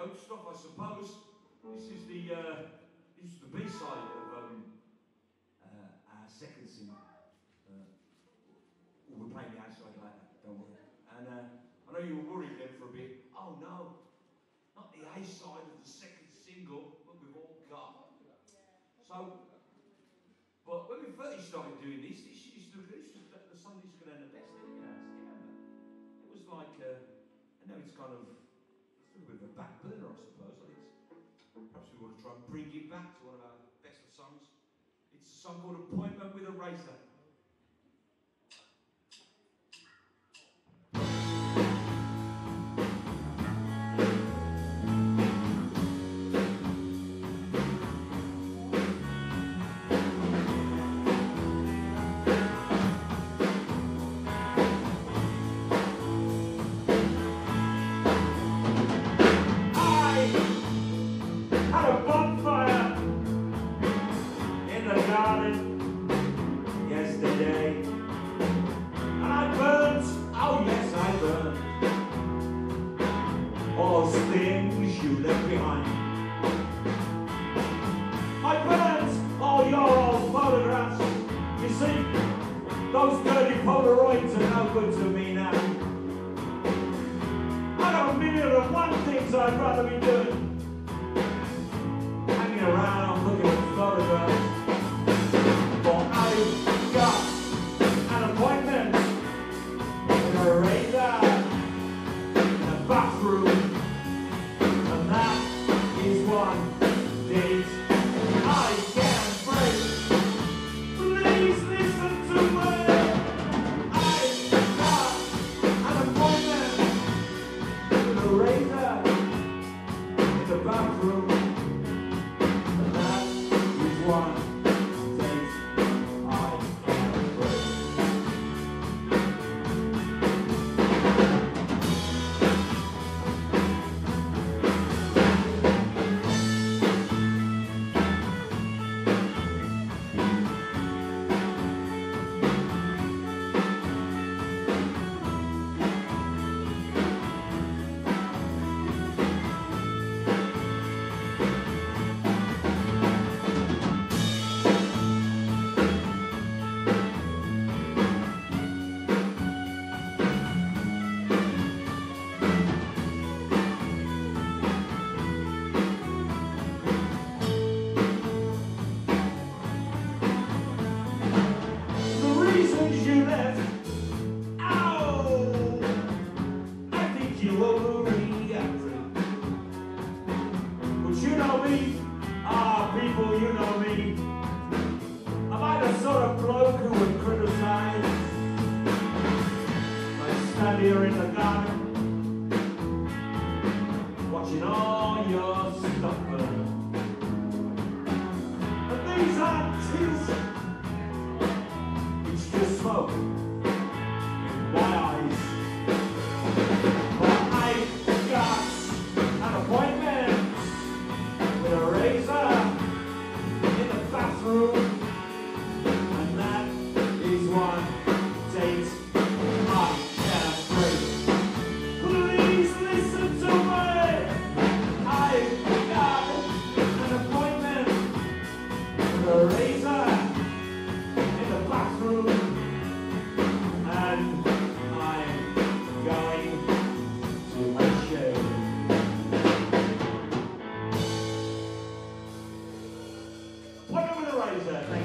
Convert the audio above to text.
goat stuff, I suppose. This is the B-side of our second single. We're playing the A-side later, don't worry. And I know you were worried then for a bit. Oh no, not the A-side of the second single, but we've all got. So, but when we first started doing this was the song that's going to end the best, didn't it? It was like, and now it's kind of a little bit of a back burner, I suppose. I think perhaps we want to try and bring it back to one of our best of songs. It's a song called Appointment with a Razor. Yesterday, and I burnt, oh yes I burnt, all those things you left behind. I burnt all your old photographs. You see, those dirty Polaroids are no good to me now. I got a million and one things I'd rather be doing, hanging around looking at photographs. I've got an appointment with a razor in a bathroom, and that is one date I can't break. Please listen to me. I've got an appointment with a razor in the bathroom, and that is one. You left, ow, I think you overreacted. But you know me, people, you know me. Am I the sort of bloke who would criticize? I stand here in the garden, watching all your stuff burn. And these aren't tears, smoke in my eyes. But I've got an appointment with a razor in the bathroom, and that is one date I can't break. Please listen to me. I've got an appointment with a razor in the bathroom. And I'm going to a show. Appointment with a razor.